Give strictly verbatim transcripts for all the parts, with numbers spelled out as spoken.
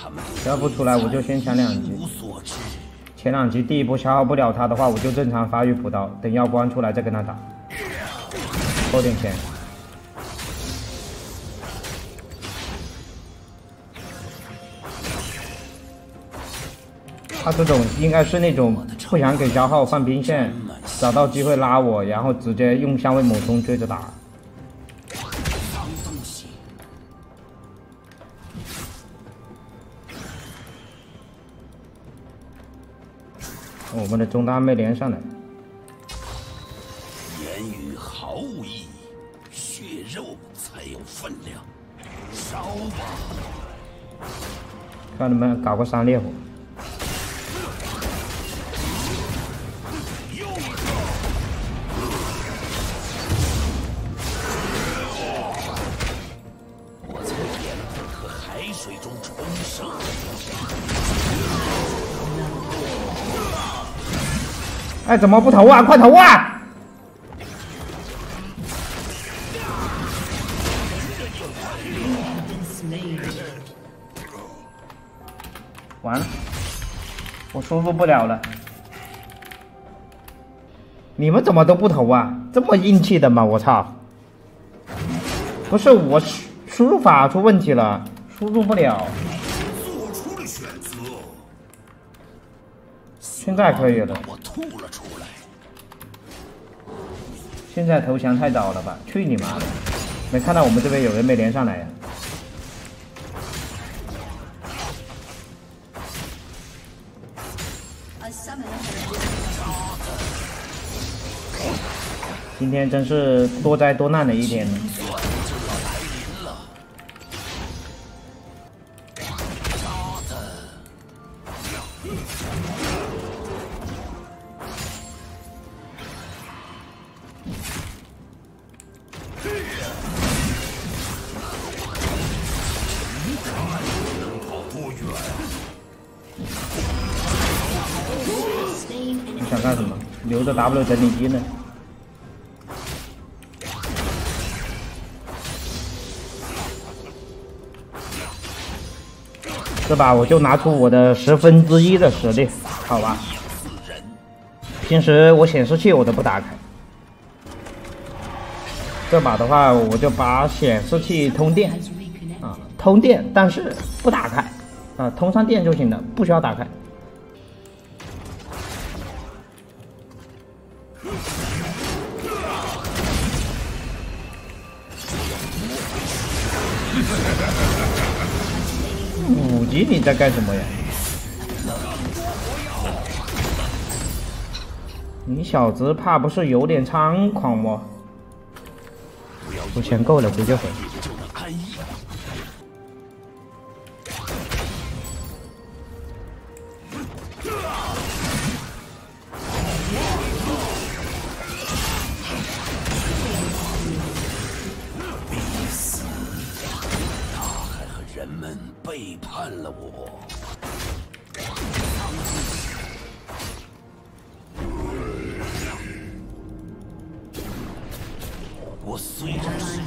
只要不出来，我就先抢两级。前两级第一波消耗不了他的话，我就正常发育补刀，等妖光出来再跟他打，扣点钱。他这种应该是那种不想给消耗放兵线，找到机会拉我，然后直接用香味猛冲追着打。我们的中单没连上来。 言语毫无意义，血肉才有分量。烧吧！ 看能不能搞个三烈火。 我从炎火和海水中重生。 哎，怎么不投啊？快投啊！完了，我输入不了了。你们怎么都不投啊？这么硬气的吗？我操！不是我输入法出问题了，输入不了。 做出了选择。 现在可以了。 我吐了出来。 现在投降太早了吧？去你妈的！没看到我们这边有人没连上来呀、今天真是多灾多难的一天。你想干什么？留着 W 整理机呢？这把我就拿出我的十分之一的实力，好吧？平时我显示器我都不打开，这把的话我就把显示器通电啊，通电，但是不打开啊，通上电就行了，不需要打开。五级你在干什么呀？你小子怕不是有点猖狂吗？出钱够了直接回。 人们背叛了我。我虽然是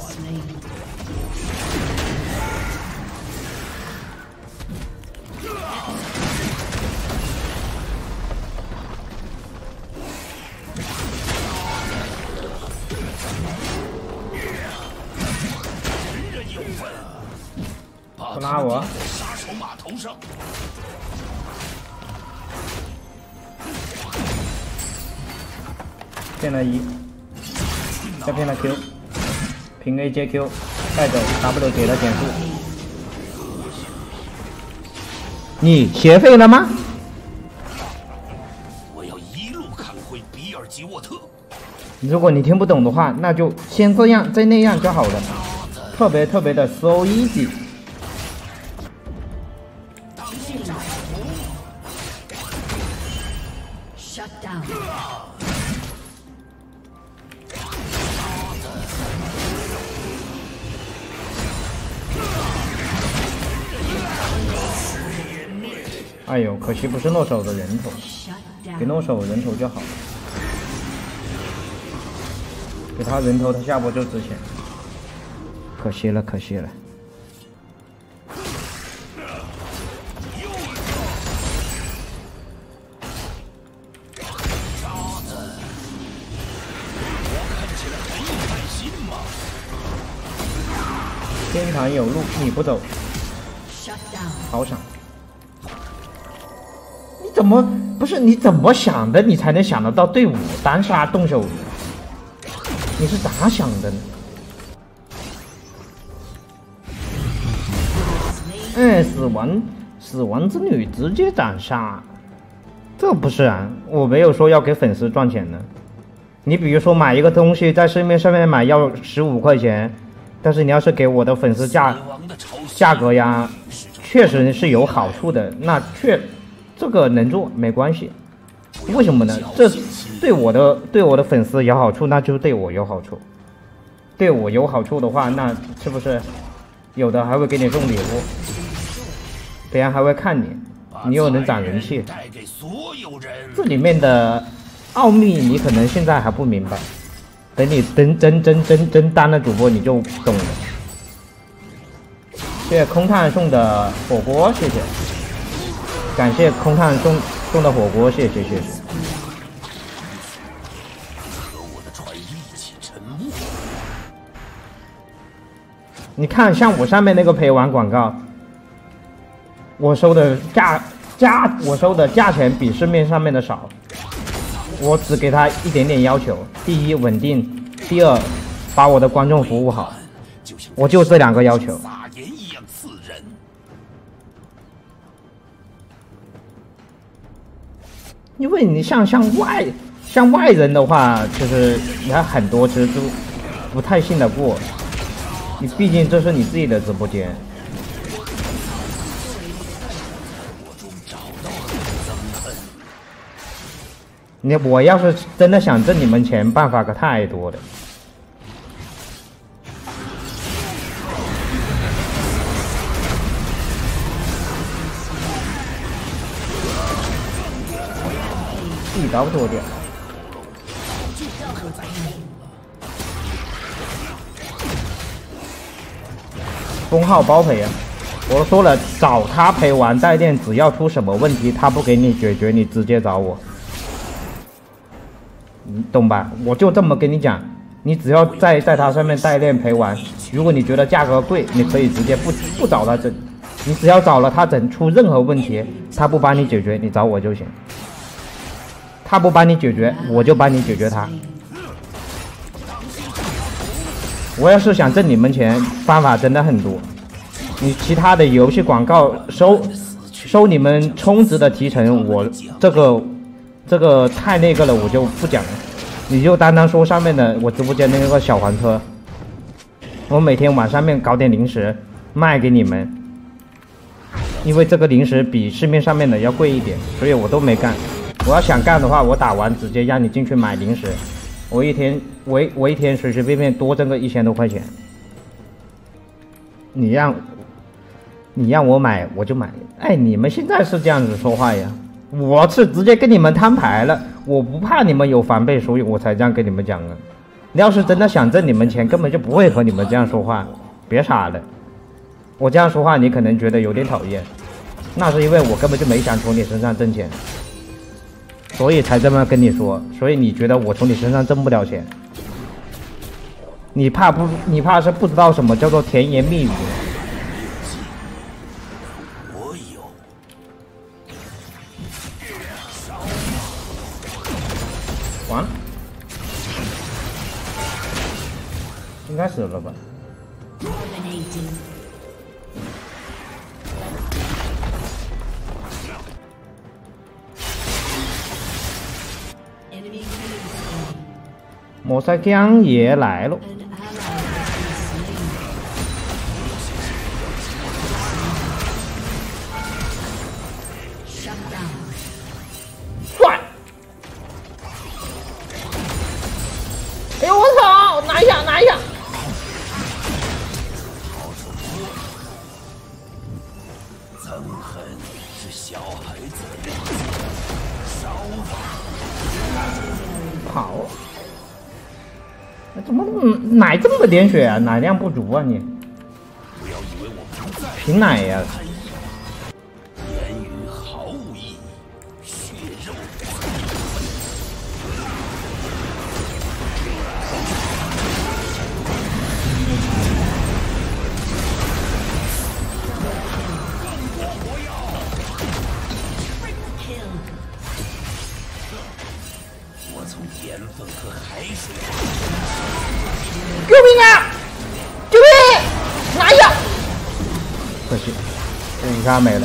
不拉我！ 杀手码头上。 骗了一，再骗了 Q， 平 A 接 Q， 带走 W 给了减速。你学会了吗？ 我要一路砍回比尔吉沃特。 如果你听不懂的话，那就先这样，再那样就好了，特别特别的 so easy。 Shut down. 哎呦，可惜不是诺手的人头，给诺手人头就好了。给他人头，他下波就值钱。可惜了，可惜了。 天堂有路你不走，好闪！你怎么不是你怎么想的？你才能想得到对我单杀动手？你是咋想的呢？哎，死亡死亡之女直接斩杀，这不是啊？我没有说要给粉丝赚钱呢。你比如说买一个东西在市面上面买要十五块钱，但是你要是给我的粉丝价价格呀，确实是有好处的。那确这个能做没关系，为什么呢？这对我的对我的粉丝有好处，那就对我有好处。对我有好处的话，那是不是有的还会给你送礼物？别人还会看你，你又能涨人气。这里面的奥秘你可能现在还不明白，等你真真真真真当了主播你就懂了。谢谢空探送的火锅，谢谢，感谢空探送送的火锅，谢谢谢谢。你看，像我上面那个陪玩广告，我收的价价我收的价钱比市面上面的少。我只给他一点点要求：第一，稳定；第二，把我的观众服务好。我就这两个要求。因为你像像外像外人的话，就是你还很多其实都不太信得过。你毕竟这是你自己的直播间。你我要是真的想挣你们钱，办法可太多了。一刀剁掉。封号包赔啊！我说了，找他陪玩代练，只要出什么问题，他不给你解决，你直接找我。你懂吧？我就这么跟你讲，你只要在在他上面代练陪玩，如果你觉得价格贵，你可以直接不不找他整，你只要找了他整出任何问题，他不帮你解决，你找我就行。他不帮你解决，我就帮你解决他。我要是想挣你们钱，方法真的很多。你其他的游戏广告收收你们充值的提成，我这个。这个太那个了，我就不讲了。你就单单说上面的我直播间那个小黄车，我每天往上面搞点零食卖给你们，因为这个零食比市面上面的要贵一点，所以我都没干。我要想干的话，我打完直接让你进去买零食，我一天我我一天随随便便多挣个一千多块钱。你让你让我买我就买，哎，你们现在是这样子说话呀？我是直接跟你们摊牌了，我不怕你们有防备，所以我才这样跟你们讲的。你要是真的想挣你们钱，根本就不会和你们这样说话，别傻了。我这样说话，你可能觉得有点讨厌，那是因为我根本就没想从你身上挣钱，所以才这么跟你说。所以你觉得我从你身上挣不了钱，你怕不？你怕是不知道什么叫做甜言蜜语。完了，应该死了吧？摩塞江也来了。帅！哎呦我操！拿一下，拿一下！ 憎恨是小孩子的样子，烧吧！ 跑！怎么奶这么点血啊？奶量不足啊你！ 不要以为我不在。 凭奶呀！ 言语毫无意义，血肉。 惜，这一下没了。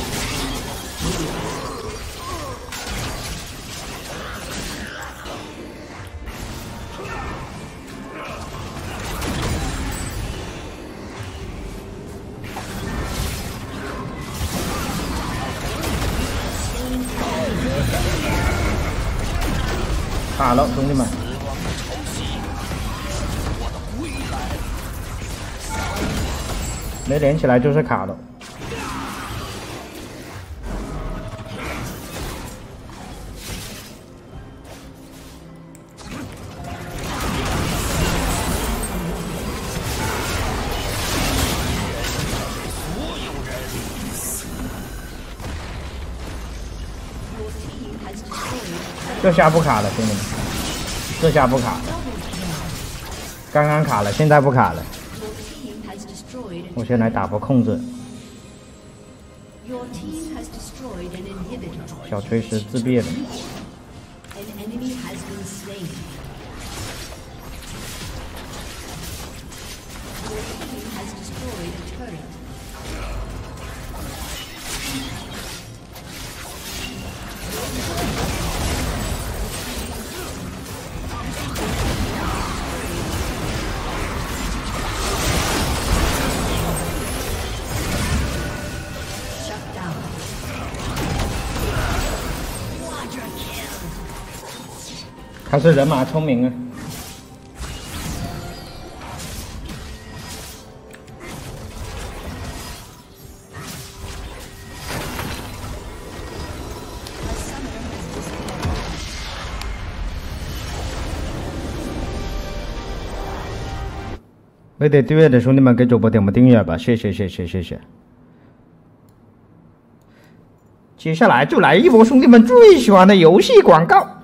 卡了，兄弟们！没连起来就是卡了。这下不卡了，兄弟们，这下不卡了。刚刚卡了，现在不卡了。我先来打波控制。小锤石自闭了。还是人马聪明啊！没得订阅的兄弟们，给主播点个订阅吧，谢谢谢谢谢谢。接下来就来一波兄弟们最喜欢的游戏广告。